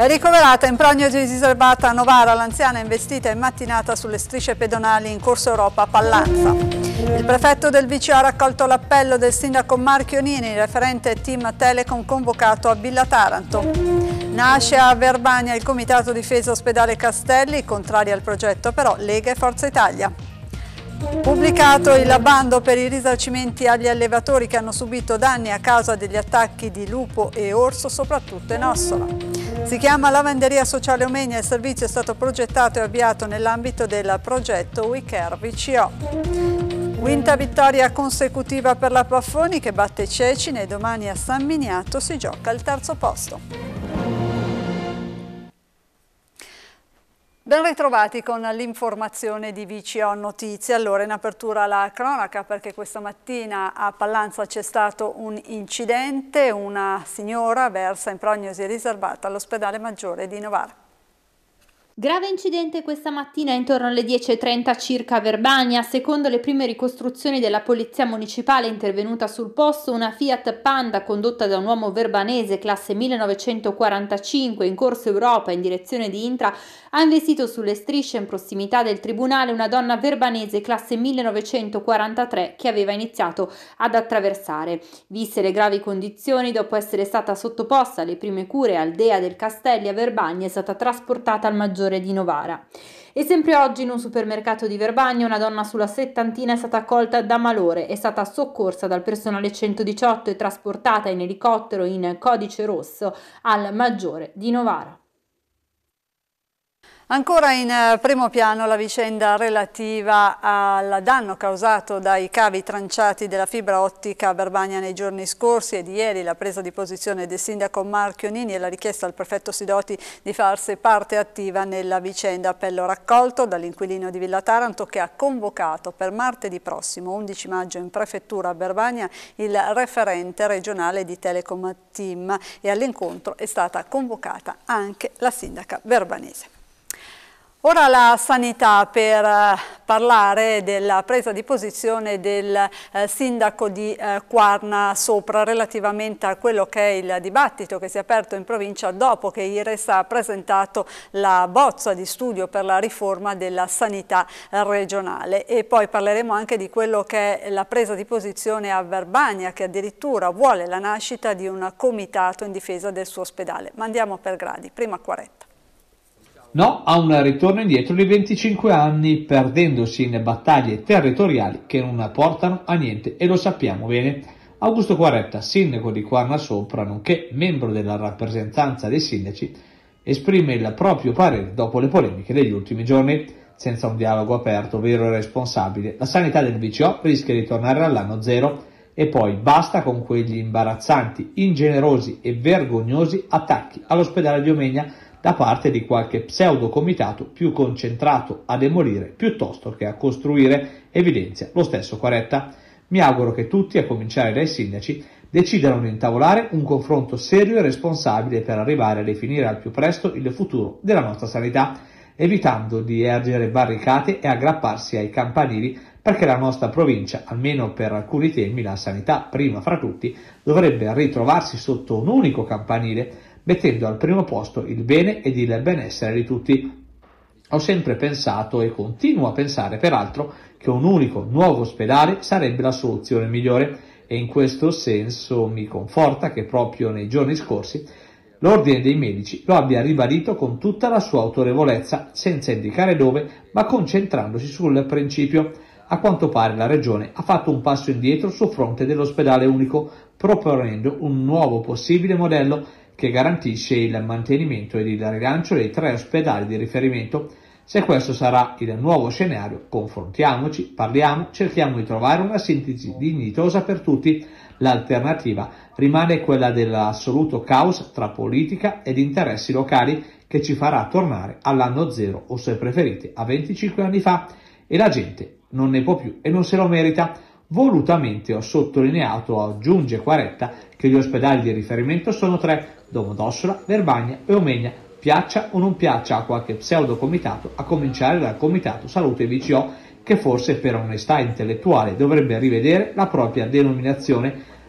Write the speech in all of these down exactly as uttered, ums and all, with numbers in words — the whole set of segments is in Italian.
Ricoverata in prognosi riservata a Novara, l'anziana investita in mattinata sulle strisce pedonali in Corso Europa a Pallanza. Il prefetto del V C O ha raccolto l'appello del sindaco Marchio Nini, referente team Telecom convocato a Villa Taranto. Nasce a Verbania il Comitato Difesa Ospedale Castelli, contrari al progetto però Lega e Forza Italia. Pubblicato il bando per i risarcimenti agli allevatori che hanno subito danni a causa degli attacchi di lupo e orso, soprattutto in Ossola. Si chiama Lavanderia Sociale Omegna, il servizio è stato progettato e avviato nell'ambito del progetto We Care V C O. Quinta vittoria consecutiva per la Paffoni che batte Cecina e domani a San Miniato si gioca il terzo posto. Ben ritrovati con l'informazione di V C O Notizie. Allora, in apertura la cronaca, perché questa mattina a Pallanza c'è stato un incidente, una signora versa in prognosi riservata all'ospedale maggiore di Novara. Grave incidente questa mattina intorno alle dieci e trenta circa a Verbania. Secondo le prime ricostruzioni della polizia municipale intervenuta sul posto, una Fiat Panda condotta da un uomo verbanese classe millenovecentoquarantacinque in Corso Europa in direzione di Intra ha investito sulle strisce in prossimità del tribunale una donna verbanese classe millenovecentoquarantatré che aveva iniziato ad attraversare. Viste le gravi condizioni, dopo essere stata sottoposta alle prime cure al Dea del Castelli a Verbania, è stata trasportata al maggiore di Novara. E sempre oggi in un supermercato di Verbania una donna sulla settantina è stata colta da malore, è stata soccorsa dal personale centodiciotto e trasportata in elicottero in codice rosso al maggiore di Novara. Ancora in primo piano la vicenda relativa al danno causato dai cavi tranciati della fibra ottica a Verbania nei giorni scorsi e di ieri la presa di posizione del sindaco Marchio Nini e la richiesta al prefetto Sidoti di farsi parte attiva nella vicenda. Appello raccolto dall'inquilino di Villa Taranto che ha convocato per martedì prossimo, undici maggio, in prefettura a Verbania il referente regionale di Telecom Team e all'incontro è stata convocata anche la sindaca verbanese. Ora la sanità per eh, parlare della presa di posizione del eh, sindaco di eh, Quarna Sopra relativamente a quello che è il dibattito che si è aperto in provincia dopo che I R E S ha presentato la bozza di studio per la riforma della sanità regionale e poi parleremo anche di quello che è la presa di posizione a Verbania che addirittura vuole la nascita di un comitato in difesa del suo ospedale. Ma andiamo per gradi, prima Quaretta. No a un ritorno indietro di venticinque anni, perdendosi in battaglie territoriali che non portano a niente e lo sappiamo bene. Augusto Quaretta, sindaco di Quarna Sopra, nonché membro della rappresentanza dei sindaci, esprime il proprio parere dopo le polemiche degli ultimi giorni. Senza un dialogo aperto, vero e responsabile, la sanità del V C O rischia di tornare all'anno zero e poi basta con quegli imbarazzanti, ingenerosi e vergognosi attacchi all'ospedale di Omegna da parte di qualche pseudo comitato più concentrato a demolire piuttosto che a costruire, evidenzia lo stesso Quaretta. Mi auguro che tutti, a cominciare dai sindaci, decidano di intavolare un confronto serio e responsabile per arrivare a definire al più presto il futuro della nostra sanità, evitando di ergere barricate e aggrapparsi ai campanili, perché la nostra provincia, almeno per alcuni temi, la sanità prima fra tutti, dovrebbe ritrovarsi sotto un unico campanile, mettendo al primo posto il bene ed il benessere di tutti. Ho sempre pensato e continuo a pensare peraltro che un unico nuovo ospedale sarebbe la soluzione migliore e in questo senso mi conforta che proprio nei giorni scorsi l'Ordine dei Medici lo abbia ribadito con tutta la sua autorevolezza, senza indicare dove, ma concentrandosi sul principio. A quanto pare la Regione ha fatto un passo indietro sul fronte dell'ospedale unico, proponendo un nuovo possibile modello che garantisce il mantenimento ed il rilancio dei tre ospedali di riferimento. Se questo sarà il nuovo scenario, confrontiamoci, parliamo, cerchiamo di trovare una sintesi dignitosa per tutti. L'alternativa rimane quella dell'assoluto caos tra politica ed interessi locali che ci farà tornare all'anno zero o, se preferite, a venticinque anni fa, e la gente non ne può più e non se lo merita. Volutamente ho sottolineato, aggiunge Quaretta, che gli ospedali di riferimento sono tre: Domodossola, Verbania e Omegna, piaccia o non piaccia a qualche pseudo comitato, a cominciare dal Comitato Salute V C O, che forse per onestà intellettuale dovrebbe rivedere la propria denominazione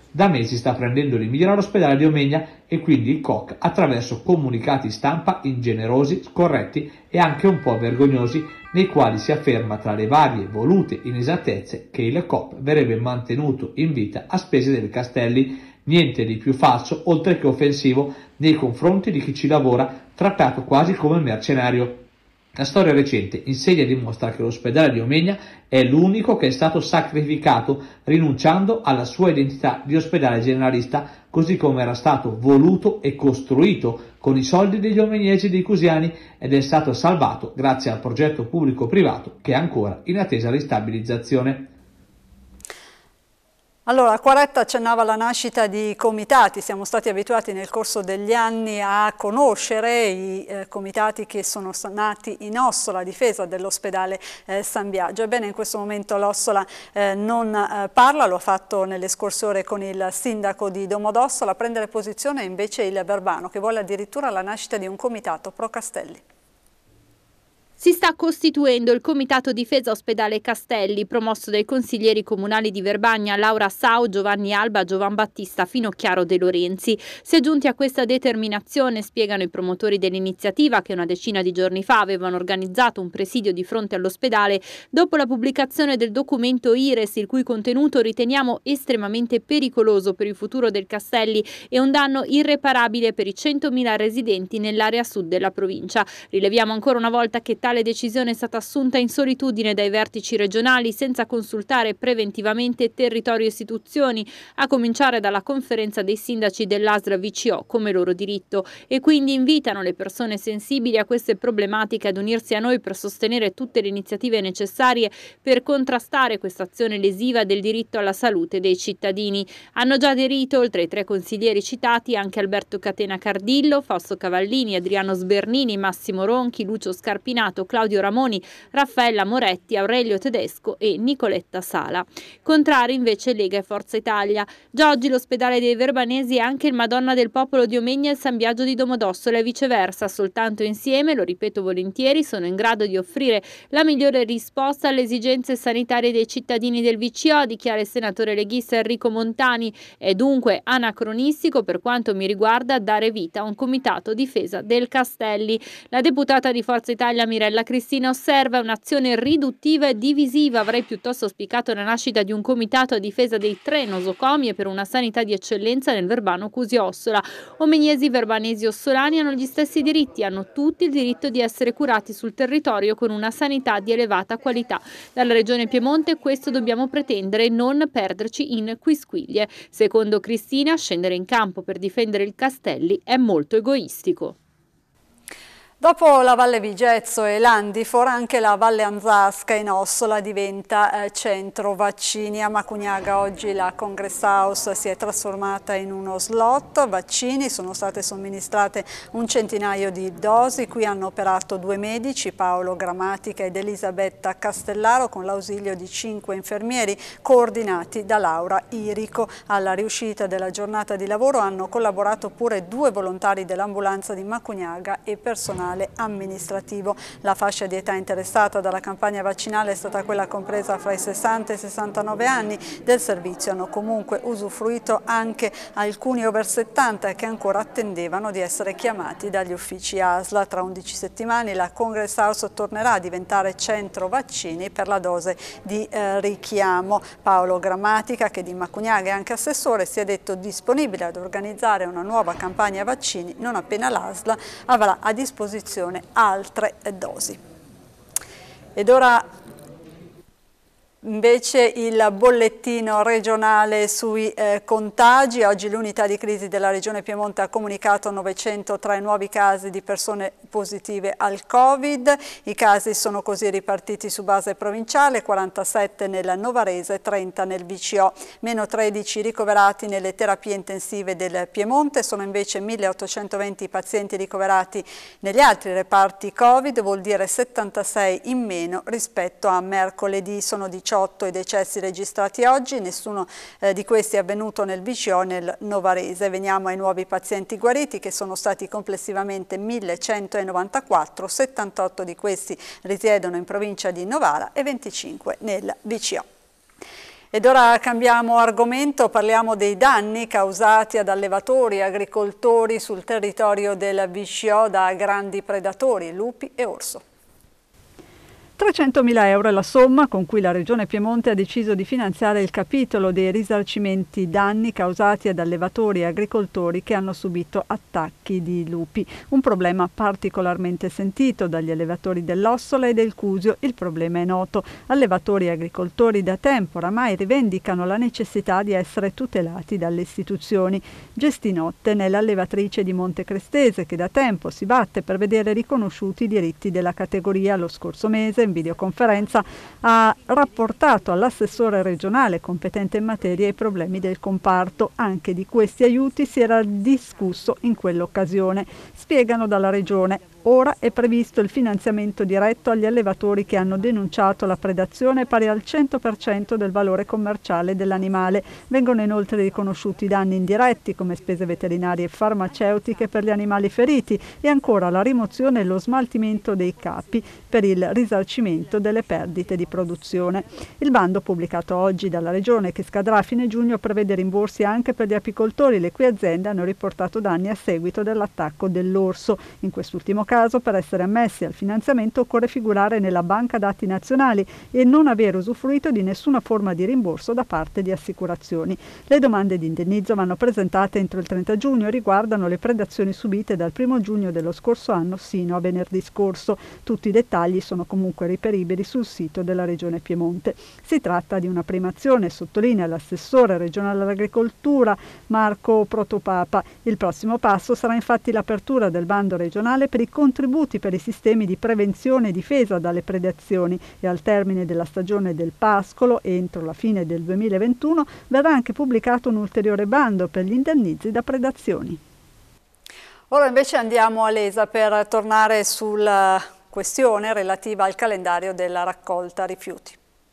da mesi sta prendendo di mira l'ospedale di Omegna e quindi il C O C, attraverso comunicati stampa ingenerosi, scorretti e anche un po' vergognosi, nei quali si afferma, tra le varie volute inesattezze, che il C O P verrebbe mantenuto in vita a spese del Castelli. Niente di più falso, oltre che offensivo, nei confronti di chi ci lavora, trattato quasi come mercenario. La storia recente insegna e dimostra che l'ospedale di Omegna è l'unico che è stato sacrificato rinunciando alla sua identità di ospedale generalista, così come era stato voluto e costruito con i soldi degli omegnesi e dei cusiani, ed è stato salvato grazie al progetto pubblico-privato che è ancora in attesa di stabilizzazione. Allora, Quaretta accennava alla nascita di comitati. Siamo stati abituati nel corso degli anni a conoscere i eh, comitati che sono nati in Ossola a difesa dell'ospedale eh, San Biagio. Ebbene, in questo momento l'Ossola eh, non eh, parla, lo ha fatto nelle scorse ore con il sindaco di Domodossola. A prendere posizione invece il Verbano, che vuole addirittura la nascita di un comitato pro Castelli. Si sta costituendo il Comitato Difesa Ospedale Castelli, promosso dai consiglieri comunali di Verbagna Laura Sau, Giovanni Alba, Giovan Battista Finocchiaro De Lorenzi. Si è giunti a questa determinazione, spiegano i promotori dell'iniziativa, che una decina di giorni fa avevano organizzato un presidio di fronte all'ospedale dopo la pubblicazione del documento I R E S, il cui contenuto riteniamo estremamente pericoloso per il futuro del Castelli e un danno irreparabile per i centomila residenti nell'area sud della provincia. Rileviamo ancora una volta che tale decisione è stata assunta in solitudine dai vertici regionali, senza consultare preventivamente territorio e istituzioni, a cominciare dalla conferenza dei sindaci dell'A S L V C O come loro diritto, e quindi invitano le persone sensibili a queste problematiche ad unirsi a noi per sostenere tutte le iniziative necessarie per contrastare questa azione lesiva del diritto alla salute dei cittadini. Hanno già aderito, oltre ai tre consiglieri citati, anche Alberto Catena Cardillo, Fausto Cavallini, Adriano Sbernini, Massimo Ronchi, Lucio Scarpinato, Claudio Ramoni, Raffaella Moretti, Aurelio Tedesco e Nicoletta Sala. Contrari invece Lega e Forza Italia. Già oggi l'ospedale dei Verbanesi è anche il Madonna del Popolo di Omegna e il San Biagio di Domodossola e viceversa. Soltanto insieme, lo ripeto volentieri, sono in grado di offrire la migliore risposta alle esigenze sanitarie dei cittadini del V C O, dichiara il senatore leghista Enrico Montani. È dunque anacronistico, per quanto mi riguarda, dare vita a un comitato difesa del Castelli. La deputata di Forza Italia Mirella La Cristina osserva un'azione riduttiva e divisiva. Avrei piuttosto auspicato la nascita di un comitato a difesa dei tre nosocomi e per una sanità di eccellenza nel Verbano Cusio-Ossola. Omegnesi, verbanesi e ossolani hanno gli stessi diritti, hanno tutti il diritto di essere curati sul territorio con una sanità di elevata qualità. Dalla Regione Piemonte questo dobbiamo pretendere e non perderci in quisquiglie. Secondo Cristina, scendere in campo per difendere il Castelli è molto egoistico. Dopo la Valle Vigezzo e l'Andifor, anche la Valle Anzasca in Ossola diventa eh, centro vaccini. A Macugnaga oggi la Congress House si è trasformata in uno slot vaccini, sono state somministrate un centinaio di dosi, qui hanno operato due medici, Paolo Grammatica ed Elisabetta Castellaro, con l'ausilio di cinque infermieri coordinati da Laura Irico. Alla riuscita della giornata di lavoro hanno collaborato pure due volontari dell'ambulanza di Macugnaga e personale amministrativo. La fascia di età interessata dalla campagna vaccinale è stata quella compresa fra i sessanta e i sessantanove anni. Del servizio hanno comunque usufruito anche alcuni over settanta che ancora attendevano di essere chiamati dagli uffici A S L A. Tra undici settimane la Congress House tornerà a diventare centro vaccini per la dose di eh, richiamo. Paolo Grammatica, che di Macugnaga è anche assessore, si è detto disponibile ad organizzare una nuova campagna vaccini non appena l'A S L A avrà a disposizione altre dosi. Ed ora invece il bollettino regionale sui eh, contagi. Oggi l'unità di crisi della Regione Piemonte ha comunicato novecentotre nuovi casi di persone positive al Covid. I casi sono così ripartiti su base provinciale: quarantasette nel Novarese, trenta nel V C O, meno tredici ricoverati nelle terapie intensive del Piemonte. Sono invece milleottocentoventi i pazienti ricoverati negli altri reparti Covid, vuol dire settantasei in meno rispetto a mercoledì. Sono diciotto i decessi registrati oggi, nessuno eh, di questi è avvenuto nel V C O nel Novarese. Veniamo ai nuovi pazienti guariti, che sono stati complessivamente millecentonovantaquattro, settantotto di questi risiedono in provincia di Novara e venticinque nel V C O. Ed ora cambiamo argomento, parliamo dei danni causati ad allevatori e agricoltori sul territorio del Visciò da grandi predatori, lupi e orso. trecentomila euro è la somma con cui la Regione Piemonte ha deciso di finanziare il capitolo dei risarcimenti danni causati ad allevatori e agricoltori che hanno subito attacchi di lupi. Un problema particolarmente sentito dagli allevatori dell'Ossola e del Cusio. Il problema è noto. Allevatori e agricoltori da tempo oramai rivendicano la necessità di essere tutelati dalle istituzioni. Gestinotte è l'allevatrice di Montecrestese che da tempo si batte per vedere riconosciuti i diritti della categoria. Lo scorso mese in videoconferenza ha rapportato all'assessore regionale competente in materia i problemi del comparto. Anche di questi aiuti si era discusso in quell'occasione. Spiegano dalla Regione. Ora è previsto il finanziamento diretto agli allevatori che hanno denunciato la predazione pari al cento per cento del valore commerciale dell'animale. Vengono inoltre riconosciuti i danni indiretti come spese veterinarie e farmaceutiche per gli animali feriti e ancora la rimozione e lo smaltimento dei capi per il risarcimento delle perdite di produzione. Il bando pubblicato oggi dalla Regione, che scadrà a fine giugno, prevede rimborsi anche per gli apicoltori le cui aziende hanno riportato danni a seguito dell'attacco dell'orso. In quest'ultimo caso, per essere ammessi al finanziamento occorre figurare nella banca dati nazionali e non aver usufruito di nessuna forma di rimborso da parte di assicurazioni. Le domande di indennizzo vanno presentate entro il trenta giugno e riguardano le predazioni subite dal primo giugno dello scorso anno sino a venerdì scorso. Tutti i dettagli sono comunque reperibili sul sito della Regione Piemonte. Si tratta di una prima azione, sottolinea l'assessore regionale all'agricoltura Marco Protopapa. Il prossimo passo sarà infatti l'apertura del bando regionale per i contributi per i sistemi di prevenzione e difesa dalle predazioni e al termine della stagione del pascolo, entro la fine del duemilaventuno, verrà anche pubblicato un ulteriore bando per gli indennizi da predazioni. Ora invece andiamo a Lesa per tornare sulla questione relativa al calendario della raccolta rifiuti.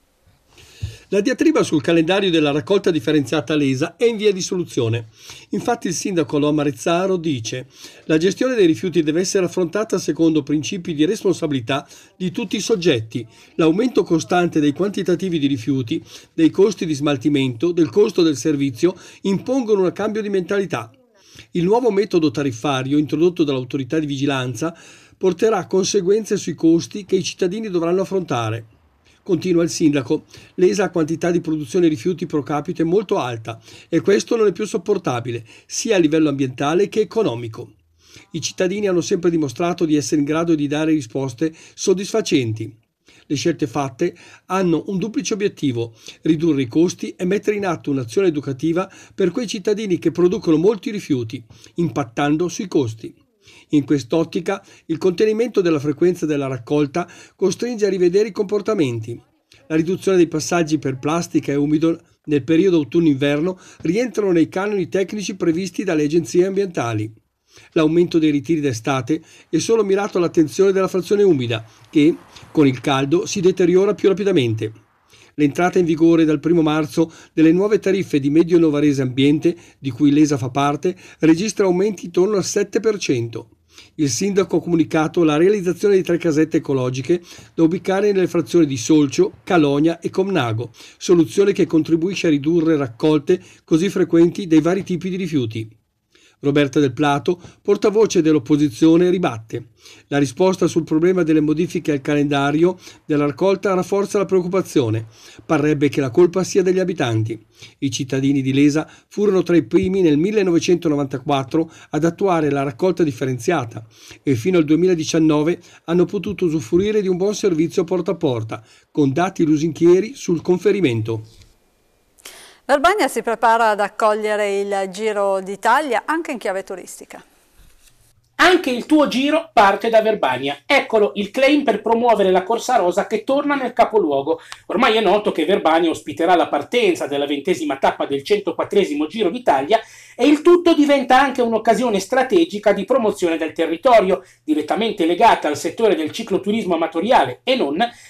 La diatriba sul calendario della raccolta differenziata a Lesa è in via di soluzione. Infatti il sindaco Loma Rezzaro dice: la gestione dei rifiuti deve essere affrontata secondo principi di responsabilità di tutti i soggetti. L'aumento costante dei quantitativi di rifiuti, dei costi di smaltimento, del costo del servizio impongono un cambio di mentalità. Il nuovo metodo tariffario introdotto dall'autorità di vigilanza porterà conseguenze sui costi che i cittadini dovranno affrontare. Continua il sindaco: Lesa ha quantità di produzione rifiuti pro capite molto alta e questo non è più sopportabile, sia a livello ambientale che economico. I cittadini hanno sempre dimostrato di essere in grado di dare risposte soddisfacenti. Le scelte fatte hanno un duplice obiettivo: ridurre i costi e mettere in atto un'azione educativa per quei cittadini che producono molti rifiuti, impattando sui costi. In quest'ottica, il contenimento della frequenza della raccolta costringe a rivedere i comportamenti. La riduzione dei passaggi per plastica e umido nel periodo autunno-inverno rientrano nei canoni tecnici previsti dalle agenzie ambientali. L'aumento dei ritiri d'estate è solo mirato all'attenzione della frazione umida, che, con il caldo, si deteriora più rapidamente. L'entrata in vigore dal primo marzo delle nuove tariffe di Medio Novarese Ambiente, di cui Lesa fa parte, registra aumenti intorno al sette per cento. Il sindaco ha comunicato la realizzazione di tre casette ecologiche da ubicare nelle frazioni di Solcio, Calonia e Comnago, soluzione che contribuisce a ridurre raccolte così frequenti dei vari tipi di rifiuti. Roberta Del Plato, portavoce dell'opposizione, ribatte: la risposta sul problema delle modifiche al calendario della raccolta rafforza la preoccupazione. Parrebbe che la colpa sia degli abitanti. I cittadini di Lesa furono tra i primi nel millenovecentonovantaquattro ad attuare la raccolta differenziata e fino al duemiladiciannove hanno potuto usufruire di un buon servizio porta a porta, con dati lusinghieri sul conferimento. Verbania si prepara ad accogliere il Giro d'Italia anche in chiave turistica. Anche il tuo giro parte da Verbania. Eccolo il claim per promuovere la Corsa Rosa che torna nel capoluogo. Ormai è noto che Verbania ospiterà la partenza della ventesima tappa del centoquattresimo Giro d'Italia e il tutto diventa anche un'occasione strategica di promozione del territorio, direttamente legata al settore del cicloturismo amatoriale e non,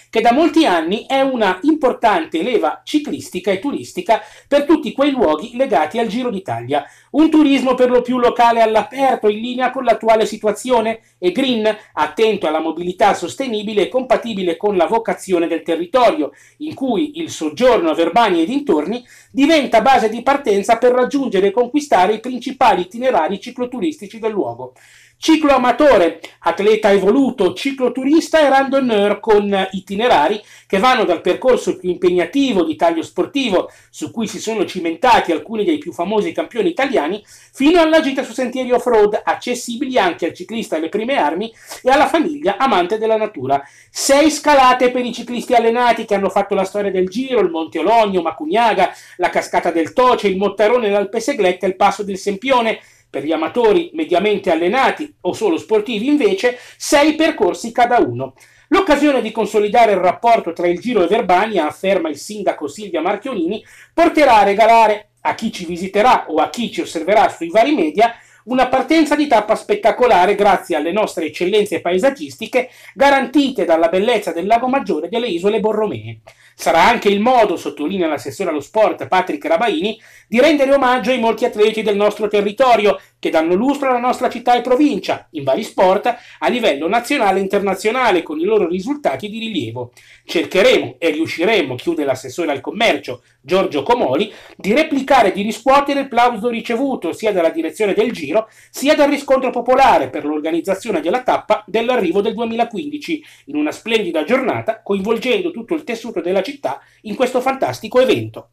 che da molti anni è una importante leva ciclistica e turistica per tutti quei luoghi legati al Giro d'Italia. Un turismo per lo più locale all'aperto, in linea con l'attuale situazione, e green, attento alla mobilità sostenibile e compatibile con la vocazione del territorio, in cui il soggiorno a Verbania e dintorni diventa base di partenza per raggiungere e conquistare i principali itinerari cicloturistici del luogo. Ciclo amatore, atleta evoluto, cicloturista e randonneur con itinerari che vanno dal percorso più impegnativo di taglio sportivo, su cui si sono cimentati alcuni dei più famosi campioni italiani, fino alla gita su sentieri off-road, accessibili anche al ciclista alle prime armi e alla famiglia amante della natura. Sei scalate per i ciclisti allenati che hanno fatto la storia del Giro, il Monte Ologno, Macugnaga, la Cascata del Toce, il Mottarone, l'Alpe Seglette e il Passo del Sempione. Per gli amatori mediamente allenati o solo sportivi, invece, sei percorsi cada uno. L'occasione di consolidare il rapporto tra il Giro e Verbania, afferma il sindaco Silvia Marchionini, porterà a regalare a chi ci visiterà o a chi ci osserverà sui vari media una partenza di tappa spettacolare grazie alle nostre eccellenze paesaggistiche garantite dalla bellezza del Lago Maggiore e delle isole Borromee. Sarà anche il modo, sottolinea l'assessore allo sport Patrick Rabaini, di rendere omaggio ai molti atleti del nostro territorio che danno lustro alla nostra città e provincia, in vari sport, a livello nazionale e internazionale, con i loro risultati di rilievo. Cercheremo e riusciremo, chiude l'assessore al commercio Giorgio Comoli, di replicare e di riscuotere il plauso ricevuto sia dalla direzione del Giro sia dal riscontro popolare per l'organizzazione della tappa dell'arrivo del duemilaquindici, in una splendida giornata coinvolgendo tutto il tessuto della città in questo fantastico evento.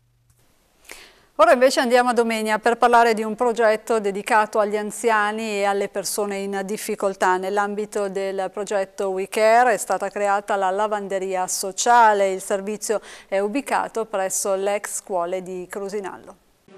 Ora invece andiamo a Domenia per parlare di un progetto dedicato agli anziani e alle persone in difficoltà. Nell'ambito del progetto We Care è stata creata la lavanderia sociale. Il servizio è ubicato presso l'ex scuole di Crusinallo.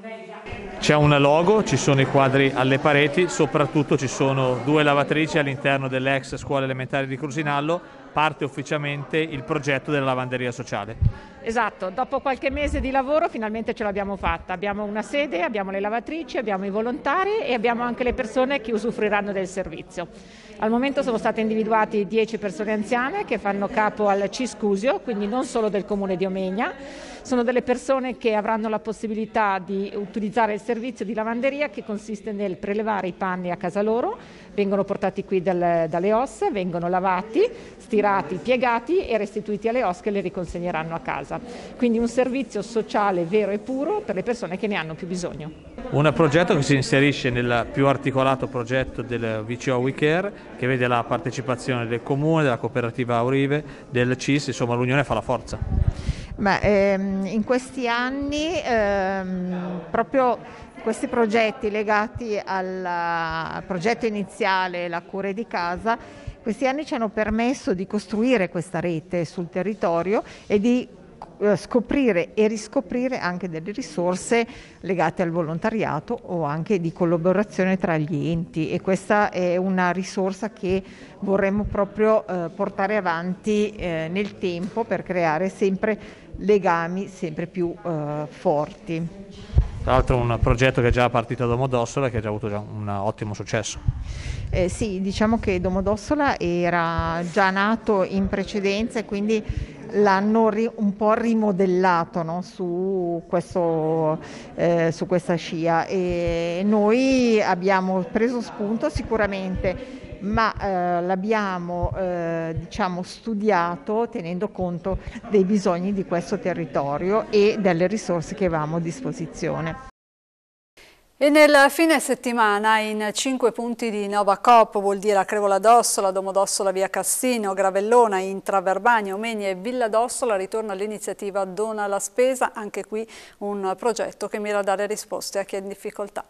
C'è un logo, ci sono i quadri alle pareti, soprattutto ci sono due lavatrici all'interno delle ex scuole elementari di Crusinallo. Parte ufficialmente il progetto della lavanderia sociale. Esatto, dopo qualche mese di lavoro finalmente ce l'abbiamo fatta. Abbiamo una sede, abbiamo le lavatrici, abbiamo i volontari e abbiamo anche le persone che usufruiranno del servizio. Al momento sono state individuate dieci persone anziane che fanno capo al Ciscusio, quindi non solo del comune di Omegna. Sono delle persone che avranno la possibilità di utilizzare il servizio di lavanderia, che consiste nel prelevare i panni a casa loro, vengono portati qui dal, dalle O S, vengono lavati, stirati, piegati e restituiti alle O S che le riconsegneranno a casa. Quindi un servizio sociale vero e puro per le persone che ne hanno più bisogno. Un progetto che si inserisce nel più articolato progetto del V C O We Care, che vede la partecipazione del Comune, della cooperativa Aurive, del C I S, insomma l'unione fa la forza. Beh, ehm, in questi anni ehm, proprio questi progetti legati al, al progetto iniziale, la cura di casa, questi anni ci hanno permesso di costruire questa rete sul territorio e di eh, scoprire e riscoprire anche delle risorse legate al volontariato o anche di collaborazione tra gli enti, e questa è una risorsa che vorremmo proprio eh, portare avanti eh, nel tempo per creare sempre legami sempre più eh, forti. Tra l'altro un progetto che è già partito a Domodossola e che ha già avuto già un ottimo successo. Eh, sì, diciamo che Domodossola era già nato in precedenza e quindi l'hanno un po' rimodellato, no? su, questo, eh, su questa scia, e noi abbiamo preso spunto sicuramente, ma eh, l'abbiamo eh, diciamo studiato tenendo conto dei bisogni di questo territorio e delle risorse che avevamo a disposizione. E nel fine settimana in cinque punti di Nova Coop, vuol dire a Crevola d'Ossola, Domodossola, Via Cassino, Gravellona, Intra Verbania, Omegna e Villa d'Ossola, ritorna l'iniziativa Dona la Spesa, anche qui un progetto che mira a dare risposte a chi è in difficoltà.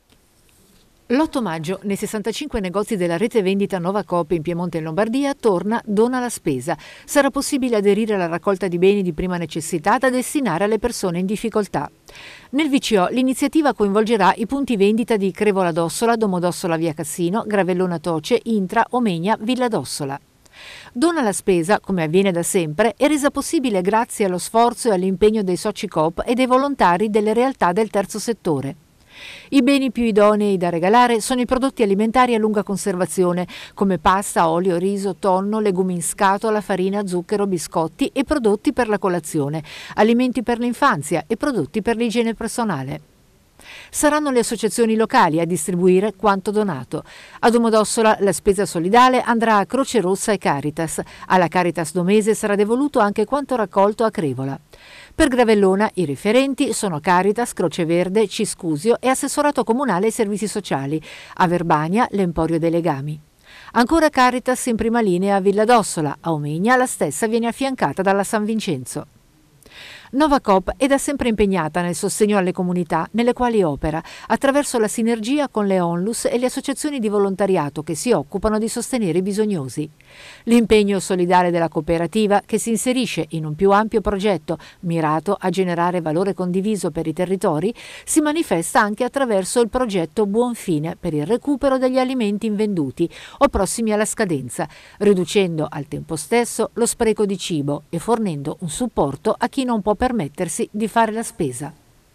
L'otto maggio, nei sessantacinque negozi della rete vendita Nova Coop in Piemonte e Lombardia, torna Dona la Spesa. Sarà possibile aderire alla raccolta di beni di prima necessità da destinare alle persone in difficoltà. Nel V C O l'iniziativa coinvolgerà i punti vendita di Crevola d'Ossola, Domodossola, Via Cassino, Gravellona Toce, Intra, Omegna, Villa d'Ossola. Dona la Spesa, come avviene da sempre, è resa possibile grazie allo sforzo e all'impegno dei soci Coop e dei volontari delle realtà del terzo settore. I beni più idonei da regalare sono i prodotti alimentari a lunga conservazione, come pasta, olio, riso, tonno, legumi in scatola, farina, zucchero, biscotti e prodotti per la colazione, alimenti per l'infanzia e prodotti per l'igiene personale. Saranno le associazioni locali a distribuire quanto donato. A Domodossola la spesa solidale andrà a Croce Rossa e Caritas. Alla Caritas Domese sarà devoluto anche quanto raccolto a Crevola. Per Gravellona i riferenti sono Caritas, Croce Verde, Ciscusio e Assessorato Comunale ai Servizi Sociali. A Verbania l'Emporio dei Legami. Ancora Caritas in prima linea a Villadossola. A Omegna la stessa viene affiancata dalla San Vincenzo. Novacoop è da sempre impegnata nel sostegno alle comunità nelle quali opera, attraverso la sinergia con le Onlus e le associazioni di volontariato che si occupano di sostenere i bisognosi. L'impegno solidale della cooperativa, che si inserisce in un più ampio progetto mirato a generare valore condiviso per i territori, si manifesta anche attraverso il progetto Buonfine per il recupero degli alimenti invenduti o prossimi alla scadenza, riducendo al tempo stesso lo spreco di cibo e fornendo un supporto a chi non può permettersi di fare la spesa.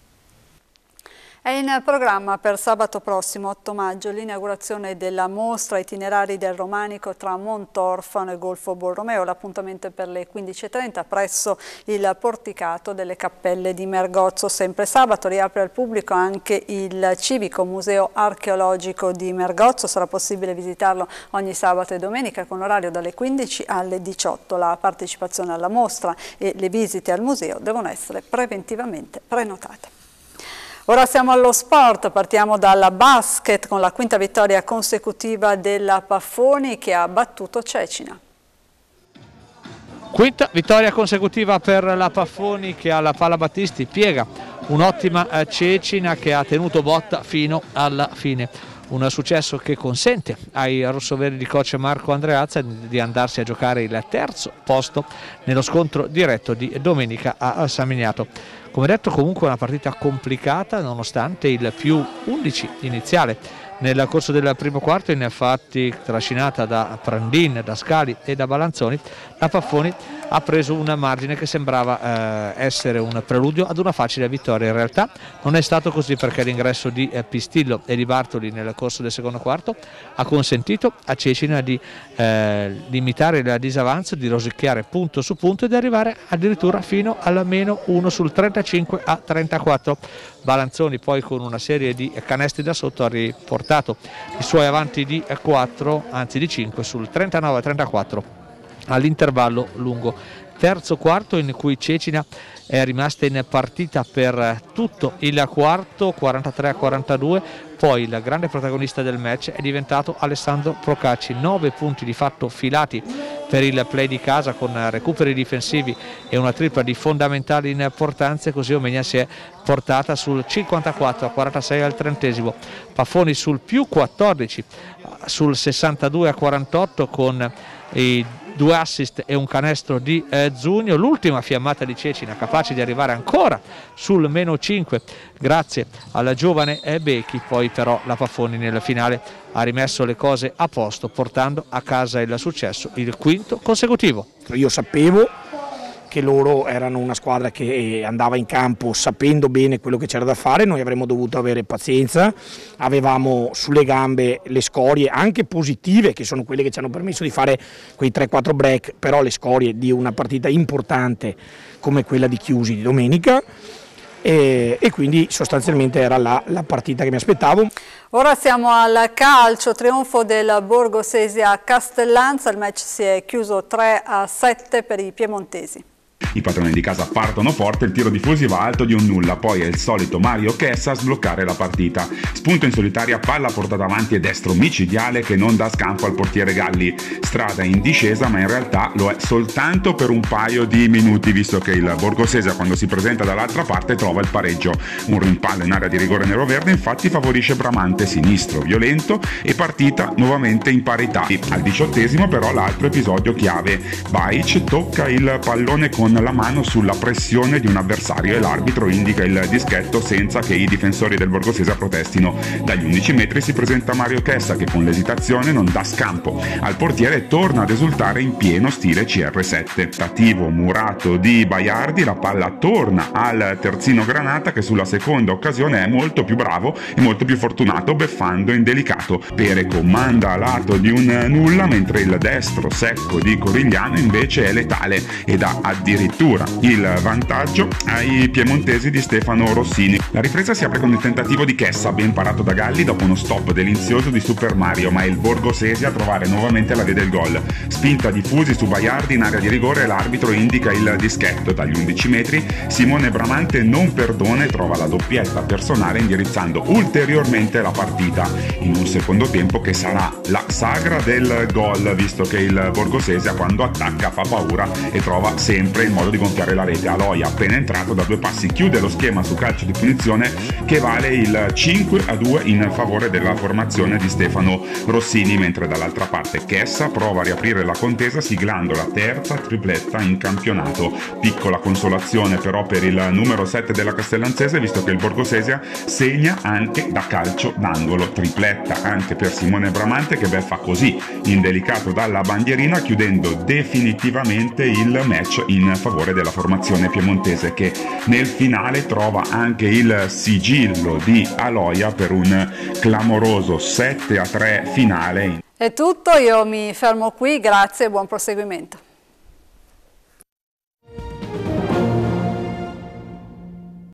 È in programma per sabato prossimo, otto maggio, l'inaugurazione della mostra Itinerari del Romanico tra Montorfano e Golfo Borromeo. L'appuntamento è per le quindici e trenta presso il porticato delle Cappelle di Mergozzo. Sempre sabato riapre al pubblico anche il Civico Museo Archeologico di Mergozzo. Sarà possibile visitarlo ogni sabato e domenica con orario dalle quindici alle diciotto. La partecipazione alla mostra e le visite al museo devono essere preventivamente prenotate. Ora siamo allo sport, partiamo dalla basket con la quinta vittoria consecutiva della Paffoni che ha battuto Cecina. Quinta vittoria consecutiva per la Paffoni che alla Palla Battisti piega un'ottima Cecina che ha tenuto botta fino alla fine. Un successo che consente ai rossoveri di coach Marco Andreazza di andarsi a giocare il terzo posto nello scontro diretto di domenica a San Miniato. Come detto, comunque una partita complicata nonostante il più undici iniziale. Nel corso del primo quarto, infatti, trascinata da Prandin, da Scali e da Balanzoni, la Paffoni ha preso un margine che sembrava eh, essere un preludio ad una facile vittoria. In realtà non è stato così, perché l'ingresso di eh, Pistillo e di Bartoli nel corso del secondo quarto ha consentito a Cecina di eh, limitare il disavanzo, di rosicchiare punto su punto e di arrivare addirittura fino al meno uno sul trentacinque a trentaquattro. Balanzoni poi con una serie di canestri da sotto ha riportato i suoi avanti di quattro, anzi di cinque, sul trentanove a trentaquattro all'intervallo lungo. Terzo quarto in cui Cecina è rimasta in partita per tutto il quarto, quarantatré a quarantadue, poi il grande protagonista del match è diventato Alessandro Procacci. Nove punti di fatto filati per il play di casa con recuperi difensivi e una tripla di fondamentale importanza, così Omegna si è portata sul cinquantaquattro a quarantasei al trentesimo. Paffoni sul più quattordici sul sessantadue a quarantotto con i due assist e un canestro di eh, Zugno. L'ultima fiammata di Cecina capace di arrivare ancora sul meno cinque grazie alla giovane eh, Becchi. Poi però la Paffoni nel finale ha rimesso le cose a posto, portando a casa il successo, il quinto consecutivo. Io sapevo che loro erano una squadra che andava in campo sapendo bene quello che c'era da fare, noi avremmo dovuto avere pazienza, avevamo sulle gambe le scorie anche positive, che sono quelle che ci hanno permesso di fare quei tre quattro break, però le scorie di una partita importante come quella di Chiusi di domenica. E, e quindi sostanzialmente era la, la partita che mi aspettavo. Ora siamo al calcio, trionfo del Borgo Sesia a Castellanza, il match si è chiuso tre a sette per i piemontesi. I padroni di casa partono forte, il tiro difusivo alto di un nulla, poi è il solito Mario Chessa a sbloccare la partita. Spunto in solitaria, palla portata avanti e destro micidiale che non dà scampo al portiere Galli. Strada in discesa, ma in realtà lo è soltanto per un paio di minuti, visto che il Borgosesia quando si presenta dall'altra parte trova il pareggio. Un rimpallo in area di rigore nero-verde infatti favorisce Bramante, sinistro, violento e partita nuovamente in parità. Al diciottesimo però l'altro episodio chiave, Bajic tocca il pallone con mettono la mano sulla pressione di un avversario e l'arbitro indica il dischetto senza che i difensori del Borgosesia protestino. Dagli undici metri si presenta Mario Chessa che con l'esitazione non dà scampo al portiere e torna ad esultare in pieno stile C R sette. Tentativo murato di Baiardi, la palla torna al terzino Granata che sulla seconda occasione è molto più bravo e molto più fortunato, beffando in delicato. Pereco manda a lato di un nulla, mentre il destro secco di Corigliano invece è letale e dà addirittura il vantaggio ai piemontesi di Stefano Rossini. La ripresa si apre con il tentativo di Chessa, ben parato da Galli dopo uno stop delizioso di Super Mario, ma è il Borgosesia a trovare nuovamente la via del gol. Spinta di Fusi su Baiardi in area di rigore e l'arbitro indica il dischetto. Dagli undici metri Simone Bramante non perdona e trova la doppietta personale indirizzando ulteriormente la partita in un secondo tempo che sarà la sagra del gol, visto che il Borgosesia quando attacca fa paura e trova sempre il modo di gonfiare la rete. Aloia, appena entrato da due passi, chiude lo schema su calcio di punizione che vale il cinque a due in favore della formazione di Stefano Rossini, mentre dall'altra parte Chessa prova a riaprire la contesa siglando la terza tripletta in campionato. Piccola consolazione però per il numero sette della Castellanzese, visto che il Borgosesia segna anche da calcio d'angolo. Tripletta anche per Simone Bramante che beffa così indelicato dalla bandierina, chiudendo definitivamente il match in favore della formazione piemontese, che nel finale trova anche il sigillo di Aloia per un clamoroso sette a tre finale. È tutto, io mi fermo qui, grazie e buon proseguimento.